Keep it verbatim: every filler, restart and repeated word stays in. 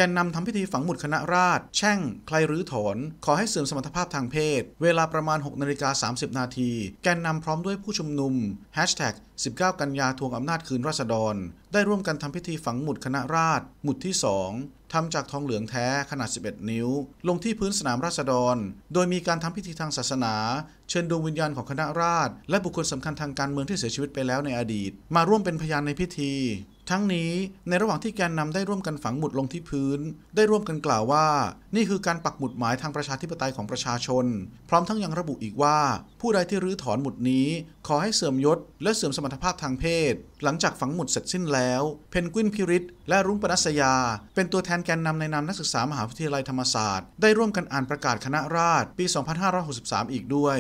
นนำทำพิธีฝังหมุดคณะราษฎรแช่งใครรื้อถอนขอให้เสื่อมสมรรถภาพทางเพศเวลาประมาณ หกนาฬิกาสามสิบนาทีแกนนำพร้อมด้วยผู้ชุมนุม แฮชแท็ก สิบเก้า กันยาทวงอำนาจคืนราษฎรได้ร่วมกันทำพิธีฝังหมุดคณะราษฎรหมุดที่สองทำจากทองเหลืองแท้ขนาดสิบเอ็ดนิ้วลงที่พื้นสนามราษฎรโดยมีการทำพิธีทางศาสนาเชิญดวงวิญญาณของคณะราษฎรและบุคคลสำคัญทางการเมืองที่เสียชีวิตไปแล้วในอดีตมาร่วมเป็นพยานในพิธีทั้งนี้ในระหว่างที่แกนนำได้ร่วมกันฝังหมุดลงที่พื้นได้ร่วมกันกล่าวว่านี่คือการปักหมุดหมายทางประชาธิปไตยของประชาชนพร้อมทั้งยังระบุอีกว่าผู้ใดที่รื้อถอนหมุดนี้ขอให้เสื่อมยศและเสื่อมสมรรถภาพทางเพศหลังจากฝังหมุดเสร็จสิ้นแล้วเพนกวินพิริศและรุ้งปนัสยาเป็นตัวแทนแกนนำในนามนักศึกษามหาวิทยาลัยธรรมศาสตร์ได้ร่วมกันอ่านประกาศคณะราษฎรปี สองพันห้าร้อยหกสิบสาม อีกด้วย